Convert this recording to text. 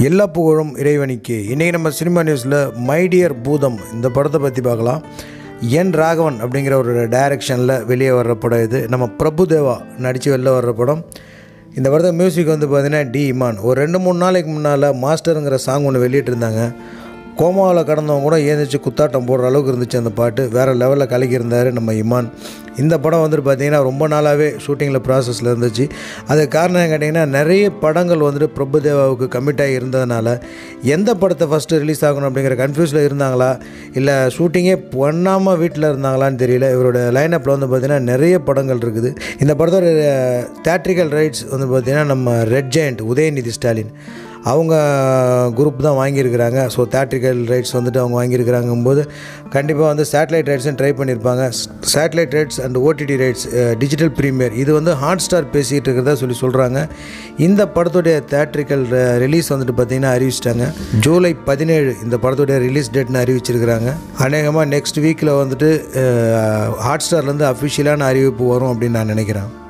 எல்லா புகழும் இறைவனுக்கு. இன்றைக்கி நம்ம சினிமா நியூஸில் மை டியர் பூதம் இந்த படத்தை பற்றி பார்க்கலாம். ரகாவன் அப்படிங்கிற ஒரு டைரக்ஷனில் வெளியே வர்ற படம் இது. நம்ம பிரபுதேவா நடித்து வெளில வர்ற படம். இந்த படத்தை மியூசிக் வந்து பார்த்திங்கன்னா டி இமான். ஒரு 2-3 நாளைக்கு முன்னால் மாஸ்டருங்கிற சாங் ஒன்று வெளியிட்டிருந்தாங்க. கோமாவில் கடந்தவங்க கூட ஏந்திரிச்சு குத்தாட்டம் போடுற அளவுக்கு இருந்துச்சு அந்த பாட்டு. வேறு லெவலில் கலக்கியிருந்தார் நம்ம இமான். இந்த படம் வந்துட்டு பார்த்திங்கன்னா ரொம்ப நாளாகவே ஷூட்டிங்கில் ப்ராசஸில் இருந்துச்சு. அதுக்கு காரணம் கேட்டிங்கன்னா நிறைய படங்கள் வந்துட்டு பிரபுதேவாவுக்கு கமிட் ஆகி இருந்ததுனால எந்த படத்தை ஃபஸ்ட்டு ரிலீஸ் ஆகணும் அப்படிங்கிற கன்ஃபியூஸில் இருந்தாங்களா இல்லை ஷூட்டிங்கே பண்ணாமல் வீட்டில் இருந்தாங்களான்னு தெரியல. இவரோட லைனப்பில் வந்து பார்த்திங்கன்னா நிறைய படங்கள் இருக்குது. இந்த படத்தோட தியேட்ரிக்கல் ரைட்ஸ் வந்து பார்த்திங்கன்னா நம்ம ரெட் ஜெயண்ட் உதயநிதி ஸ்டாலின் அவங்க குரூப் தான் வாங்கியிருக்கிறாங்க. ஸோ தியேட்ரிக்கல் ரைட்ஸ் வந்துட்டு அவங்க வாங்கியிருக்கிறாங்கும்போது கண்டிப்பாக வந்து சேட்டலைட் ரைட்ஸும் ட்ரை பண்ணியிருப்பாங்க. Satellite rights and OTT rights digital premiere இது வந்து ஹாட்ஸ்டார் பேசிகிட்டு இருக்கிறதா சொல்கிறாங்க. இந்த படத்துடைய தியேட்ரிக்கல் ரிலீஸ் வந்துட்டு பார்த்திங்கன்னா அறிவிச்சிட்டாங்க. ஜூலை 17 இந்த படத்துடைய ரிலீஸ் டேட்னு அறிவிச்சிருக்கிறாங்க. அநேகமாக நெக்ஸ்ட் வீக்கில் வந்துட்டு ஹாட்ஸ்டார்லேருந்து அஃபிஷியலான அறிவிப்பு வரும் அப்படின்னு நான் நினைக்கிறேன்.